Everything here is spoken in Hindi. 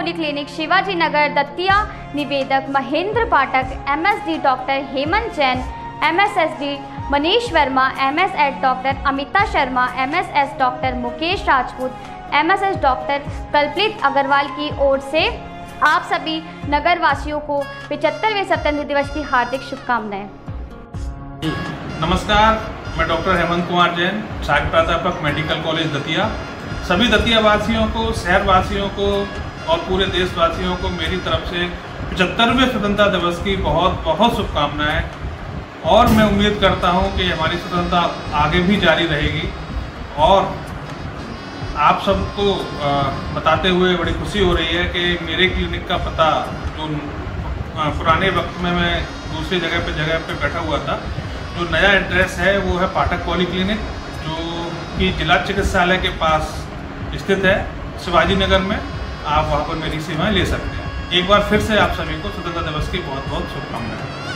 पॉलीक्लिनिक शिवाजी नगर दतिया निवेदक Mahendra Pathak, MSD doctor Hemant Jain, MSSD Manish Verma, MSS doctor Amita Sharma, MSS doctor Mukesh Rajput, MSS doctor Kalpit Agarwal की ओर से आप सभी नगर वासियों को 75वें स्वतंत्रता दिवस की हार्दिक शुभकामनाएं। नमस्कार, मैं डॉक्टर हेमंत कुमार जैन, सहायक प्राध्यापक मेडिकल कॉलेज दतिया। सभी दतिया वासियों को, शहर वासियों को और पूरे देशवासियों को मेरी तरफ से 75वें स्वतंत्रता दिवस की बहुत बहुत शुभकामनाएं। और मैं उम्मीद करता हूं कि हमारी स्वतंत्रता आगे भी जारी रहेगी। और आप सबको बताते हुए बड़ी खुशी हो रही है कि मेरे क्लिनिक का पता, जो पुराने वक्त में मैं दूसरी जगह पे बैठा हुआ था, जो नया एड्रेस है वो है पाठक पॉलीक्लिनिक, जो कि जिला चिकित्सालय के पास स्थित है शिवाजी नगर में। आप वहाँ पर मेरी सेवाएं ले सकते हैं। एक बार फिर से आप सभी को स्वतंत्रता दिवस की बहुत बहुत शुभकामनाएं।